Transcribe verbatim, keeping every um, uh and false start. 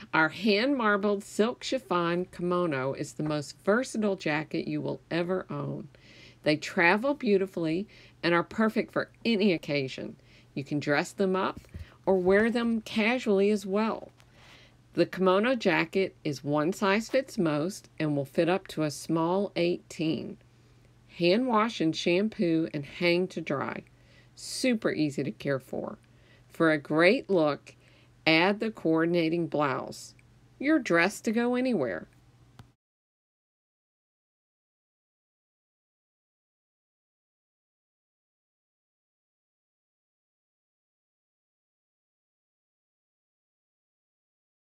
Our hand-marbled silk chiffon kimono is the most versatile jacket you will ever own. They travel beautifully and are perfect for any occasion. You can dress them up or wear them casually as well. The kimono jacket is one size fits most and will fit up to a small eighteen. Hand wash and shampoo and hang to dry. Super easy to care for. For a great look, add the coordinating blouse. You're dressed to go anywhere.